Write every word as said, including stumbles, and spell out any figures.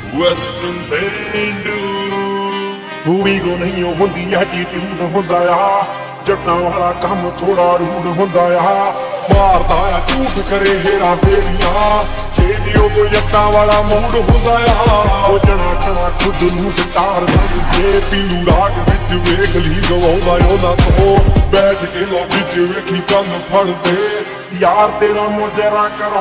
Western Bandu ਵੀ ਕੋ ਨਹੀਂ ਹੁੰਦੀ ਐਟੀਟਿਊਡ ਹੁੰਦਾ ਆ ਜੱਟਾਂ ਵਾਲਾ ਕੰਮ ਥੋੜਾ ਰੂਡ ਹੁੰਦਾ ਆ ਮਾਰਦਾ ਆ ਝੂਠ ਕਰੇ ਹੇਰਾ ਫੇਰੀਆਂ ਛੇੜਿਓ ਕੋ ਜੱਟਾਂ ਵਾਲਾ ਮੂਡ ਹੁੰਦਾ ਆ ਉਹ ਜਣਾ ਜਣਾ ਖੁਦ ਨੂੰ ਸਟਾਰ ਸਮਝੇ ਪੀਲੂ ਰਾਗ ਵਿੱਚ ਵੇਖ ਲਈ ਗਵਾਉਂਦਾ ਉਹਨਾਂ ਤੋਂ ਬੈਠ ਕੇ ਲੋਬੀ ਚ ਵੇਖੀ ਕੰਨ ਫੜਦੇ ਯਾਰ ਤੇਰਾ ਮੁਜਰਾ ਕਰ